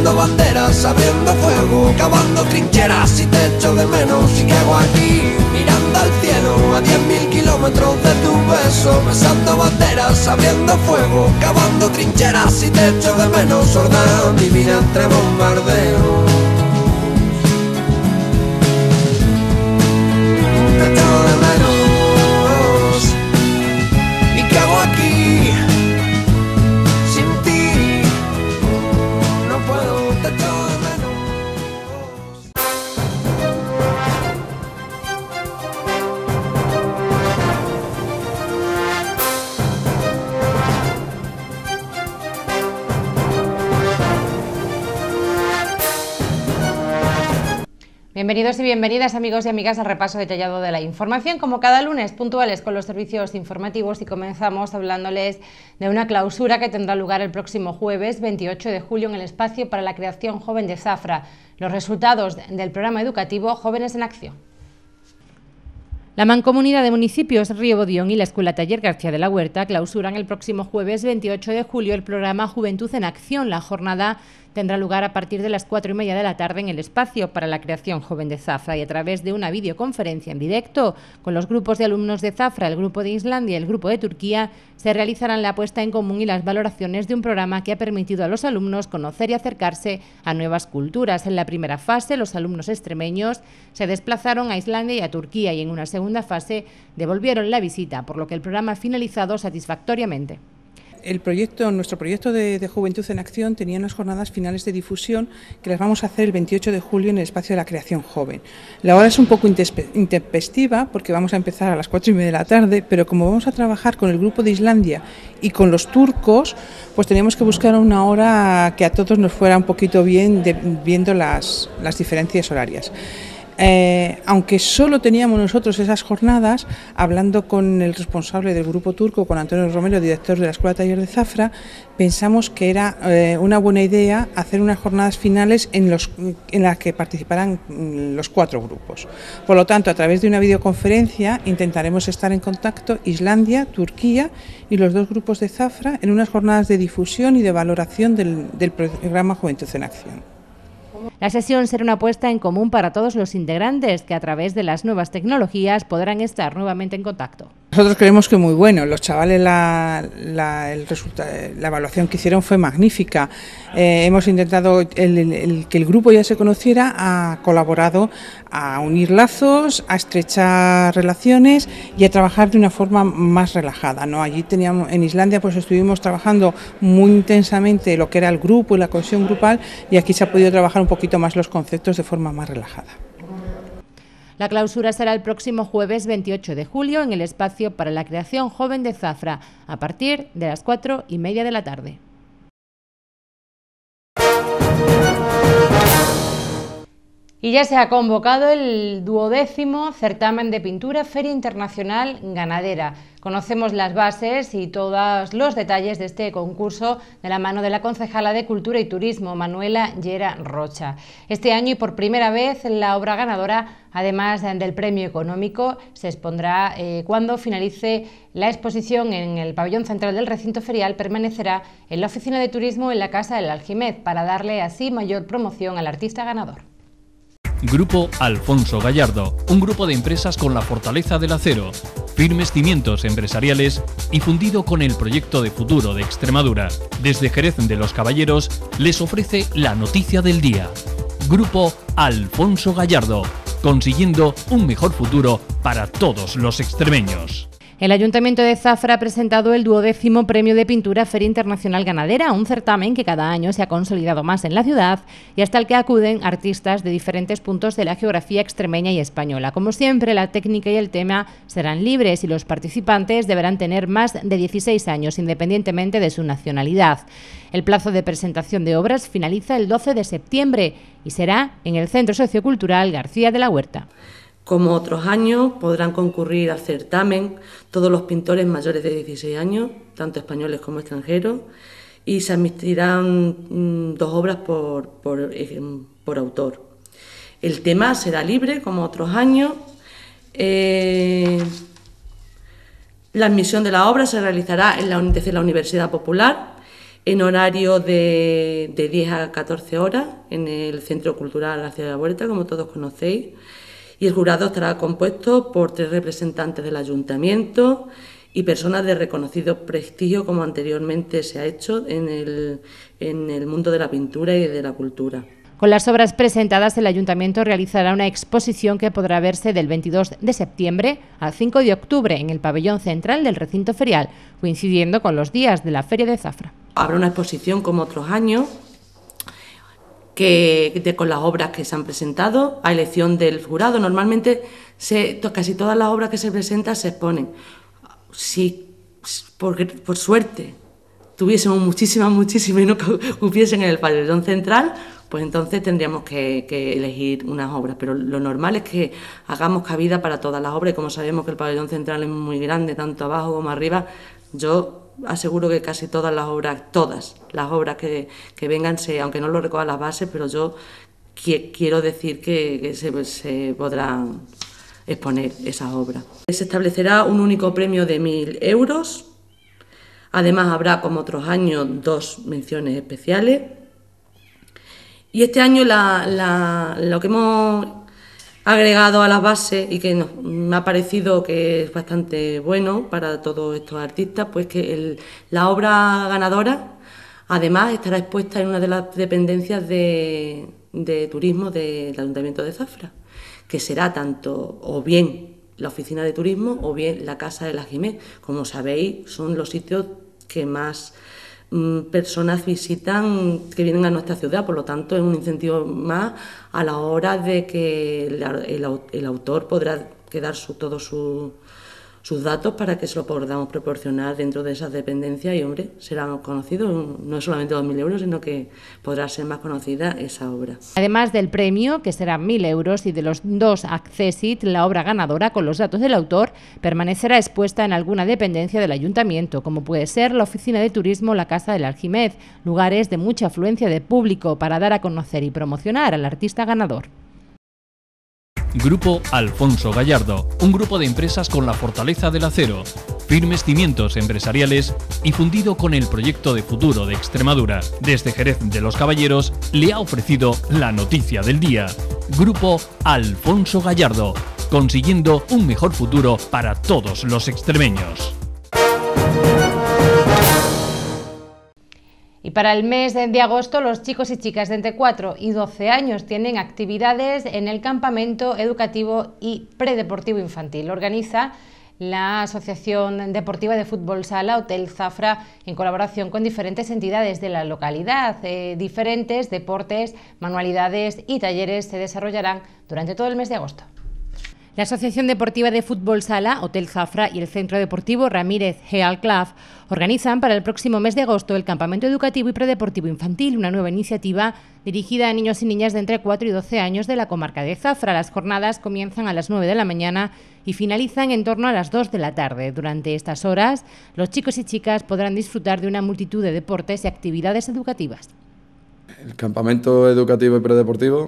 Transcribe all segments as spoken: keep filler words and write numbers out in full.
besando banderas, abriendo fuego, cavando trincheras y te echo de menos. ¿Y qué hago aquí? Mirando al cielo a diez mil kilómetros de tu beso, besando banderas, abriendo fuego, cavando trincheras y te echo de menos. Sorda mi vida entre bombardeos. Te echo de menos. ¿Y qué hago aquí? Sin ti no puedo, te echo de menos. Bienvenidos y bienvenidas, amigos y amigas, al repaso detallado de la información, como cada lunes, puntuales con los servicios informativos, y comenzamos hablándoles de una clausura que tendrá lugar el próximo jueves veintiocho de julio en el Espacio para la Creación Joven de Zafra, los resultados del programa educativo Jóvenes en Acción. La Mancomunidad de Municipios Río Bodión y la Escuela Taller García de la Huerta clausuran el próximo jueves veintiocho de julio el programa Juventud en Acción. La jornada tendrá lugar a partir de las cuatro y media de la tarde en el Espacio para la Creación Joven de Zafra, y a través de una videoconferencia en directo con los grupos de alumnos de Zafra, el grupo de Islandia y el grupo de Turquía, se realizarán la puesta en común y las valoraciones de un programa que ha permitido a los alumnos conocer y acercarse a nuevas culturas. En la primera fase, los alumnos extremeños se desplazaron a Islandia y a Turquía, y en una segunda fase devolvieron la visita, por lo que el programa ha finalizado satisfactoriamente. El proyecto, nuestro proyecto de, de Juventud en Acción tenía unas jornadas finales de difusión que las vamos a hacer el veintiocho de julio en el Espacio de la Creación Joven. La hora es un poco intempestiva porque vamos a empezar a las cuatro y media de la tarde, pero como vamos a trabajar con el grupo de Islandia y con los turcos, pues teníamos que buscar una hora que a todos nos fuera un poquito bien, de, viendo las, las diferencias horarias. Eh, aunque solo teníamos nosotros esas jornadas, hablando con el responsable del grupo turco, con Antonio Romero, director de la Escuela Taller de Zafra, pensamos que era eh, una buena idea hacer unas jornadas finales en, los, en las que participaran los cuatro grupos. Por lo tanto, a través de una videoconferencia intentaremos estar en contacto Islandia, Turquía y los dos grupos de Zafra en unas jornadas de difusión y de valoración del, del programa Juventud en Acción. La sesión será una puesta en común para todos los integrantes, que a través de las nuevas tecnologías podrán estar nuevamente en contacto. Nosotros creemos que muy bueno. Los chavales, la, la, el la evaluación que hicieron fue magnífica. Eh, hemos intentado el, el, el, que el grupo ya se conociera, ha colaborado a unir lazos, a estrechar relaciones y a trabajar de una forma más relajada, ¿no? Allí teníamos, en Islandia, pues estuvimos trabajando muy intensamente lo que era el grupo y la cohesión grupal, y aquí se ha podido trabajar un poquito más los conceptos de forma más relajada. La clausura será el próximo jueves veintiocho de julio en el Espacio para la Creación Joven de Zafra, a partir de las cuatro y media de la tarde. Y ya se ha convocado el duodécimo certamen de pintura Feria Internacional Ganadera. Conocemos las bases y todos los detalles de este concurso de la mano de la concejala de Cultura y Turismo, Manuela Llera Rocha. Este año, y por primera vez, la obra ganadora, además del premio económico, se expondrá eh, cuando finalice la exposición en el pabellón central del recinto ferial. Permanecerá en la oficina de turismo en la Casa del Aljimed, para darle así mayor promoción al artista ganador. Grupo Alfonso Gallardo, un grupo de empresas con la fortaleza del acero, firmes cimientos empresariales y fundido con el proyecto de futuro de Extremadura. Desde Jerez de los Caballeros les ofrece la noticia del día. Grupo Alfonso Gallardo, consiguiendo un mejor futuro para todos los extremeños. El Ayuntamiento de Zafra ha presentado el duodécimo Premio de Pintura Feria Internacional Ganadera, un certamen que cada año se ha consolidado más en la ciudad y hasta el que acuden artistas de diferentes puntos de la geografía extremeña y española. Como siempre, la técnica y el tema serán libres y los participantes deberán tener más de dieciséis años, independientemente de su nacionalidad. El plazo de presentación de obras finaliza el doce de septiembre y será en el Centro Sociocultural García de la Huerta. Como otros años, podrán concurrir al certamen todos los pintores mayores de dieciséis años, tanto españoles como extranjeros, y se admitirán mmm, dos obras por, por, eh, por autor. El tema será libre, como otros años. Eh, la admisión de la obra se realizará en la, desde la Universidad Popular, en horario de, de diez a catorce horas en el Centro Cultural García de la Huerta, como todos conocéis, y el jurado estará compuesto por tres representantes del Ayuntamiento y personas de reconocido prestigio, como anteriormente se ha hecho en el, en el mundo de la pintura y de la cultura. Con las obras presentadas, el Ayuntamiento realizará una exposición que podrá verse del veintidós de septiembre al cinco de octubre en el pabellón central del recinto ferial, coincidiendo con los días de la Feria de Zafra. Habrá una exposición como otros años, que de, con las obras que se han presentado, a elección del jurado. Normalmente se, casi todas las obras que se presentan se exponen. Si por, por suerte tuviésemos muchísimas, muchísimas y no cupiesen en el pabellón central, pues entonces tendríamos que, que elegir unas obras, pero lo normal es que hagamos cabida para todas las obras, y como sabemos que el pabellón central es muy grande, tanto abajo como arriba, yo aseguro que casi todas las obras, todas las obras que, que vengan, se, aunque no lo recojan las bases, pero yo qui quiero decir que, que se, se podrán exponer esas obras. Se establecerá un único premio de mil euros, además habrá, como otros años, dos menciones especiales. Y este año la, la, lo que hemos agregado a las bases y que nos, me ha parecido que es bastante bueno para todos estos artistas, pues que el, la obra ganadora además estará expuesta en una de las dependencias de, de turismo del Ayuntamiento de Zafra, que será tanto o bien la oficina de turismo o bien la Casa del Aljimé. Como sabéis, son los sitios que más personas visitan, que vienen a nuestra ciudad, por lo tanto es un incentivo más a la hora de que el, el, el autor podrá quedar su, todos su, sus datos para que se lo podamos proporcionar dentro de esas dependencias y, hombre, serán conocidos, no es solamente dos mil euros, sino que podrá ser más conocida esa obra. Además del premio, que serán mil euros, y de los dos accessit, la obra ganadora con los datos del autor permanecerá expuesta en alguna dependencia del Ayuntamiento, como puede ser la Oficina de Turismo o la Casa del Aljimé, lugares de mucha afluencia de público para dar a conocer y promocionar al artista ganador. Grupo Alfonso Gallardo, un grupo de empresas con la fortaleza del acero, firmes cimientos empresariales y fundido con el proyecto de futuro de Extremadura. Desde Jerez de los Caballeros le ha ofrecido la noticia del día. Grupo Alfonso Gallardo, consiguiendo un mejor futuro para todos los extremeños. Y para el mes de agosto, los chicos y chicas de entre cuatro y doce años tienen actividades en el campamento educativo y predeportivo infantil. Organiza la Asociación Deportiva de Fútbol Sala Hotel Zafra en colaboración con diferentes entidades de la localidad. Eh, diferentes deportes, manualidades y talleres se desarrollarán durante todo el mes de agosto. La Asociación Deportiva de Fútbol Sala Hotel Zafra y el Centro Deportivo Ramírez Heal Club organizan para el próximo mes de agosto el Campamento Educativo y Predeportivo Infantil, una nueva iniciativa dirigida a niños y niñas de entre cuatro y doce años de la comarca de Zafra. Las jornadas comienzan a las nueve de la mañana y finalizan en torno a las dos de la tarde. Durante estas horas, los chicos y chicas podrán disfrutar de una multitud de deportes y actividades educativas. El Campamento Educativo y Predeportivo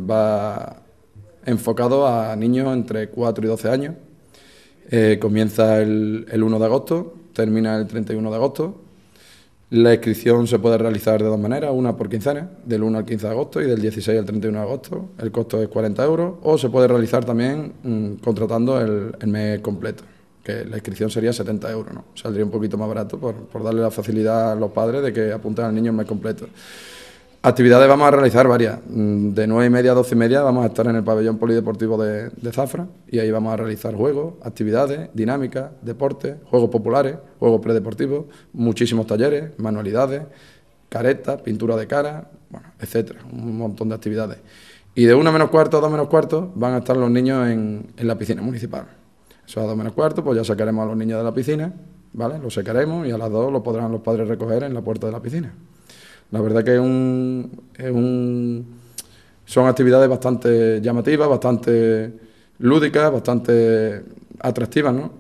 va enfocado a niños entre cuatro y doce años. Eh, comienza el, el uno de agosto, termina el treinta y uno de agosto. La inscripción se puede realizar de dos maneras, una por quincena, del uno al quince de agosto y del dieciséis al treinta y uno de agosto. El costo es cuarenta euros, o se puede realizar también mmm, contratando el, el mes completo, que la inscripción sería setenta euros, ¿no? Saldría un poquito más barato por, por darle la facilidad a los padres de que apunten al niño el mes completo. Actividades vamos a realizar varias. De nueve y media a doce y media vamos a estar en el pabellón polideportivo de, de Zafra, y ahí vamos a realizar juegos, actividades, dinámicas, deportes, juegos populares, juegos predeportivos, muchísimos talleres, manualidades, caretas, pintura de cara, bueno, etcétera, un montón de actividades. Y de una menos cuarto a dos menos cuarto van a estar los niños en, en la piscina municipal. Eso a dos menos cuarto, pues ya sacaremos a los niños de la piscina, ¿vale? Los secaremos y a las dos los podrán los padres recoger en la puerta de la piscina. La verdad que es un, es un, son actividades bastante llamativas, bastante lúdicas, bastante atractivas, ¿no?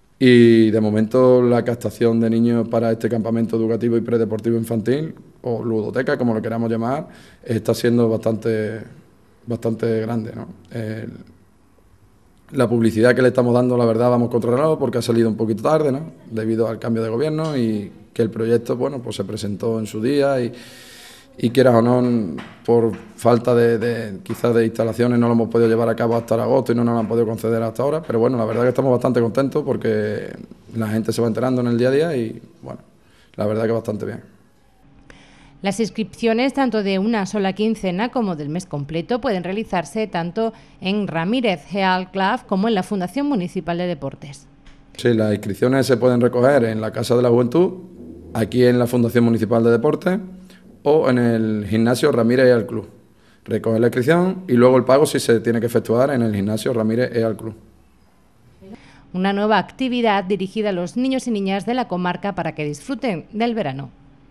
Y de momento la captación de niños para este campamento educativo y predeportivo infantil, o ludoteca, como lo queramos llamar, está siendo bastante, bastante grande, ¿no? El, la publicidad que le estamos dando, la verdad, vamos contra reloj porque ha salido un poquito tarde, ¿no? Debido al cambio de gobierno y que el proyecto, bueno, pues se presentó en su día y, y quieras o no, por falta de, de quizás de instalaciones no lo hemos podido llevar a cabo hasta agosto y no nos lo han podido conceder hasta ahora, pero bueno, la verdad que estamos bastante contentos porque la gente se va enterando en el día a día y, bueno, la verdad que bastante bien. Las inscripciones tanto de una sola quincena como del mes completo pueden realizarse tanto en Ramírez Health Club como en la Fundación Municipal de Deportes. Sí, las inscripciones se pueden recoger en la Casa de la Juventud, aquí en la Fundación Municipal de Deportes o en el gimnasio Ramírez Health Club. Recoger la inscripción y luego el pago sí se tiene que efectuar en el gimnasio Ramírez Health Club. Una nueva actividad dirigida a los niños y niñas de la comarca para que disfruten del verano.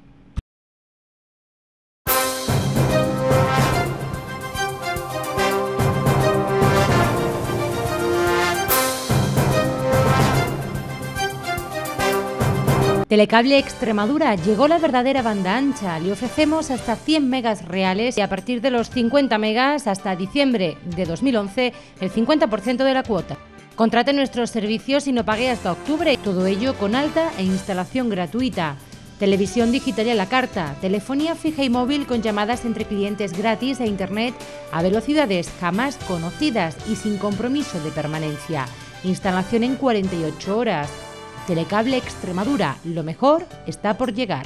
Telecable Extremadura, llegó la verdadera banda ancha. Le ofrecemos hasta cien megas reales y a partir de los cincuenta megas hasta diciembre de dos mil once el cincuenta por ciento de la cuota. Contrate nuestros servicios y no pague hasta octubre. Todo ello con alta e instalación gratuita. Televisión digital y a la carta, telefonía fija y móvil con llamadas entre clientes gratis e internet a velocidades jamás conocidas y sin compromiso de permanencia. Instalación en cuarenta y ocho horas. Telecable Extremadura, lo mejor está por llegar.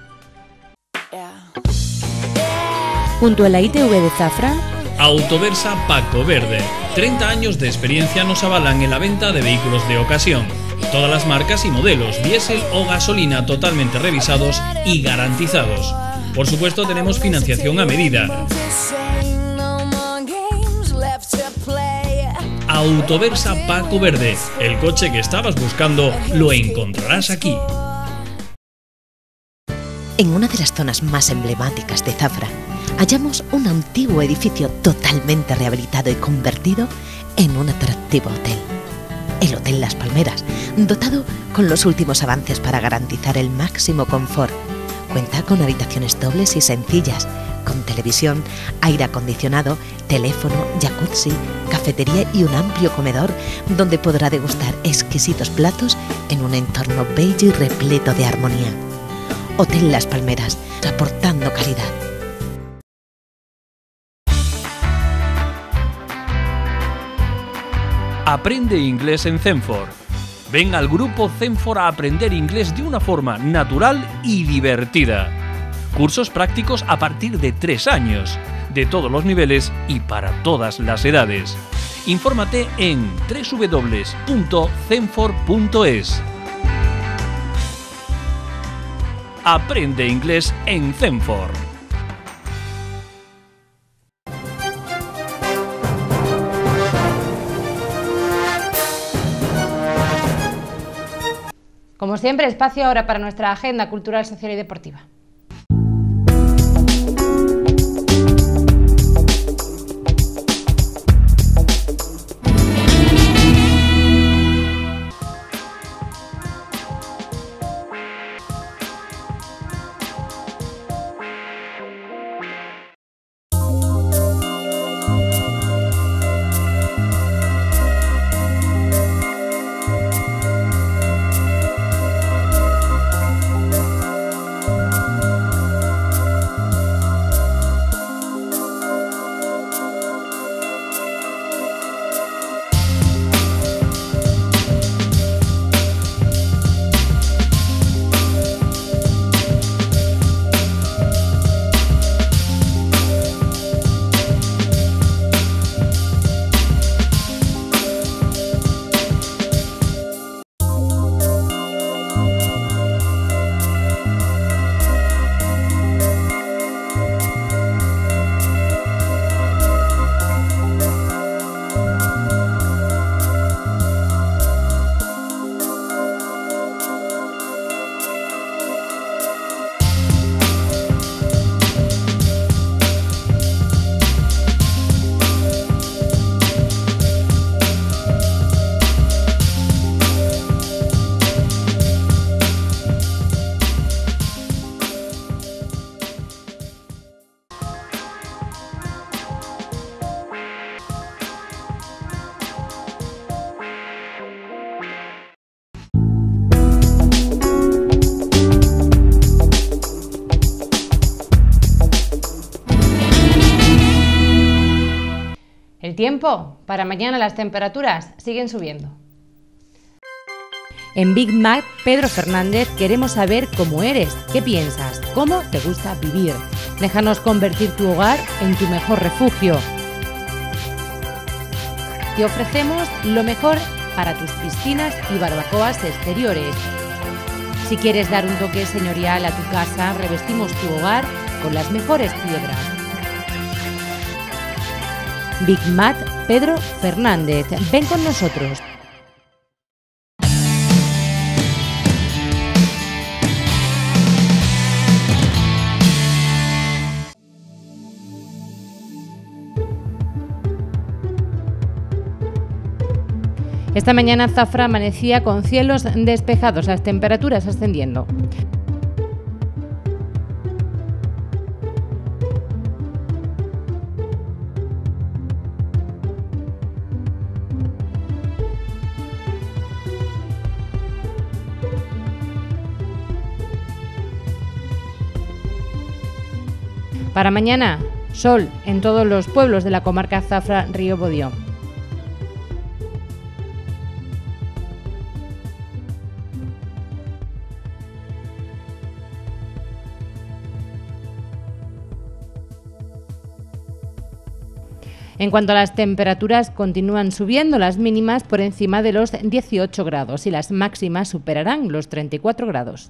Junto a la I T V de Zafra, Autoversa Paco Verde. treinta años de experiencia nos avalan en la venta de vehículos de ocasión. Todas las marcas y modelos, diésel o gasolina totalmente revisados y garantizados. Por supuesto, tenemos financiación a medida. Autoversa Paco Verde, el coche que estabas buscando lo encontrarás aquí. en una de las zonas más emblemáticas de Zafra, hallamos un antiguo edificio totalmente rehabilitado y convertido en un atractivo hotel. El Hotel Las Palmeras, dotado con los últimos avances para garantizar el máximo confort. Cuenta con habitaciones dobles y sencillas, con televisión, aire acondicionado, teléfono, jacuzzi, cafetería y un amplio comedor donde podrá degustar exquisitos platos en un entorno bello y repleto de armonía. Hotel Las Palmeras, aportando calidad. Aprende inglés en Zenfor. Ven al grupo Zenfor a aprender inglés de una forma natural y divertida. Cursos prácticos a partir de tres años, de todos los niveles y para todas las edades. Infórmate en doble u doble u doble u punto zenfor punto es. Aprende inglés en Zenfor. Como siempre, espacio ahora para nuestra agenda cultural, social y deportiva. El tiempo. Para mañana las temperaturas siguen subiendo. En Big Mac, Pedro Fernández, queremos saber cómo eres, qué piensas, cómo te gusta vivir. Déjanos convertir tu hogar en tu mejor refugio. Te ofrecemos lo mejor para tus piscinas y barbacoas exteriores. Si quieres dar un toque señorial a tu casa, revestimos tu hogar con las mejores piedras. Big Mac, Pedro Fernández, ven con nosotros. Esta mañana Zafra amanecía con cielos despejados, las temperaturas ascendiendo. Para mañana, sol en todos los pueblos de la comarca Zafra-Río Bodio. En cuanto a las temperaturas, continúan subiendo las mínimas por encima de los dieciocho grados y las máximas superarán los treinta y cuatro grados.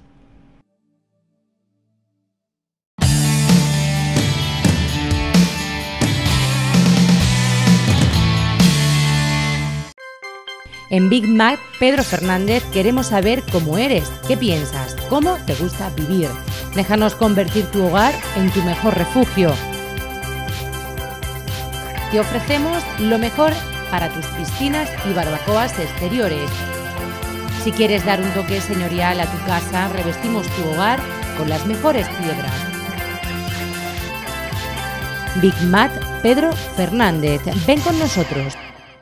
En Big Mac, Pedro Fernández, queremos saber cómo eres, qué piensas, cómo te gusta vivir. Déjanos convertir tu hogar en tu mejor refugio. Te ofrecemos lo mejor para tus piscinas y barbacoas exteriores. Si quieres dar un toque señorial a tu casa, revestimos tu hogar con las mejores piedras. Big Mac, Pedro Fernández, ven con nosotros.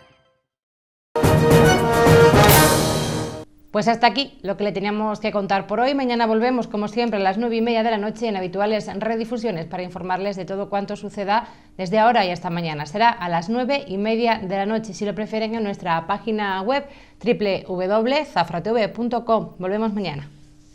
Pues hasta aquí lo que le teníamos que contar por hoy. Mañana volvemos, como siempre, a las nueve y media de la noche en habituales redifusiones para informarles de todo cuanto suceda desde ahora y hasta mañana. Será a las nueve y media de la noche, si lo prefieren, en nuestra página web doble u doble u doble u punto zafra t v punto com. Volvemos mañana.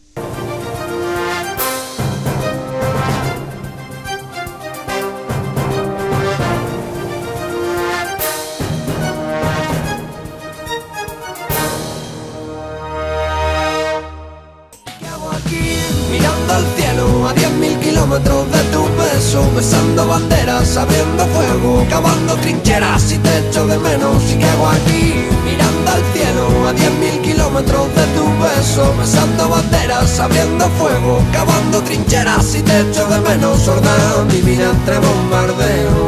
Al cielo a diez mil kilómetros de tu beso, besando banderas, abriendo fuego, cavando trincheras. Si te echo de menos, si que hago aquí, mirando al cielo a diez mil kilómetros de tu beso, besando banderas, abriendo fuego, cavando trincheras. Si te echo de menos, sorda divina entre bombardeos.